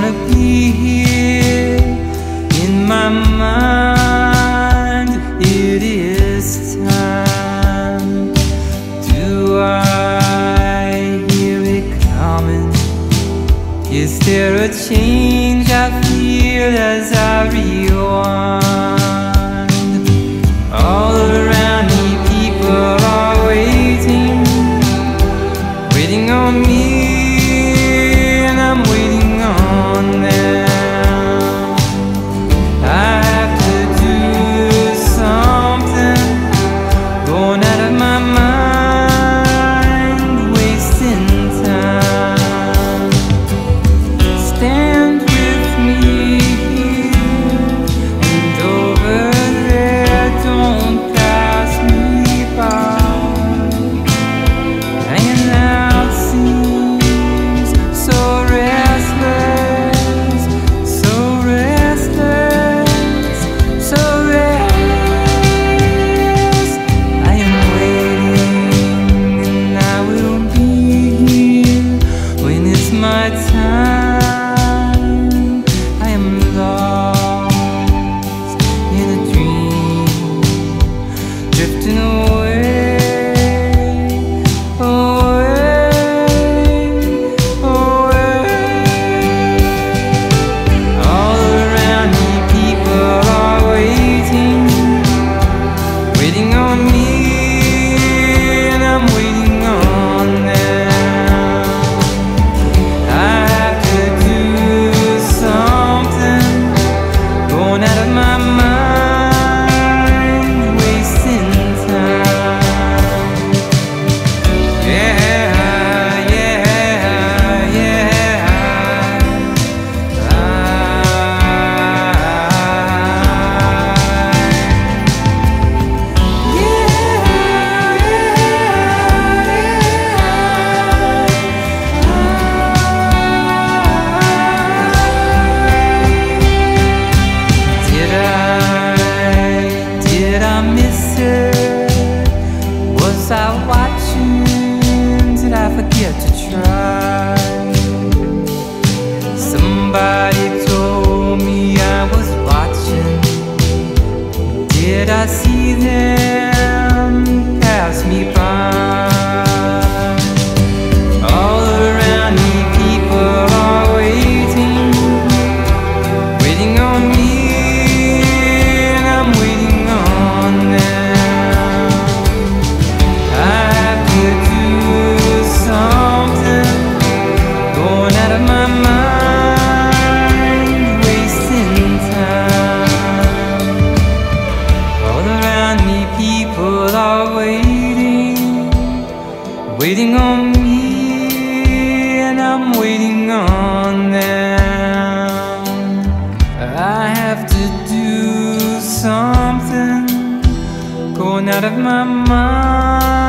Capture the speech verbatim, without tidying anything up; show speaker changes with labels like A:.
A: wanna be here in my mind. It is time. Do I hear it coming? Is there a change I feel as I rewind? All around me people are waiting, waiting on me, and I'm waiting on them. I have to do something, going out of my mind, wasting time. Stand with me here and over there, don't pass me by. Hanging out seems so restless, so restless, so restless. I am waiting and I will be here when it's my time. I am lost in a dream, drifting away, away, away. All around me people are waiting, waiting on me, and I'm waiting on them. I have to do something, going out of my mind, wasting time. Yeah, yeah, yeah. I, Did I, did I miss her? Was I watching? Did I forget to try? Somebody told me I was watching. Did I see them pass me by? All around me people are waiting, waiting on me, and I'm waiting on them. I have to do something, going out of my mind, wasting time. All around me people are waiting, waiting on me, and I'm waiting on them. I have to do something, going out of my mind.